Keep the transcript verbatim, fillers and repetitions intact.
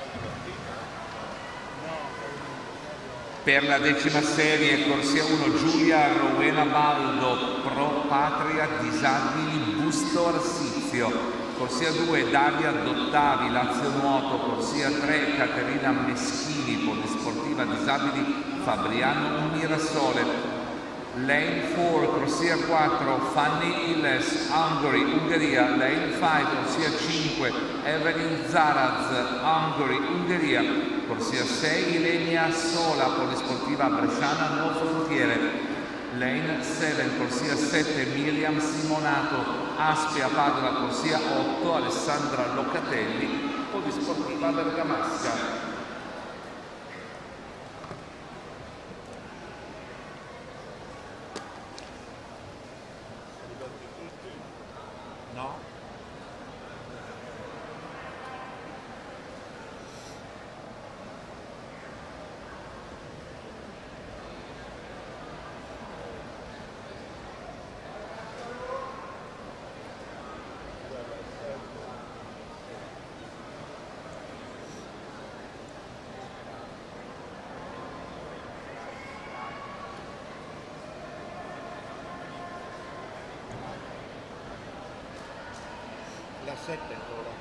Per la decima serie, corsia uno, Giulia Rowena Baldo, Pro Patria Disabili Busto Arsizio. Corsia due, Dalia Dottavi, Lazio Nuoto. Corsia tre, Caterina Meschini, Polisportiva Disabili Fabriano Mirassole. Lane quattro, corsia quattro, Fanny Illes, Hungary, Ungheria. Lane cinque, corsia cinque, Evelyn Zaraz, Hungary, Ungheria. Corsia sei, Ilenia Sola, Polisportiva Bresciana No Frontiere. Lane sette, corsia sette, Miriam Simonato, Aspia Padova. Corsia otto, Alessandra Locatelli, Polisportiva Bergamasca. No? La sette ancora.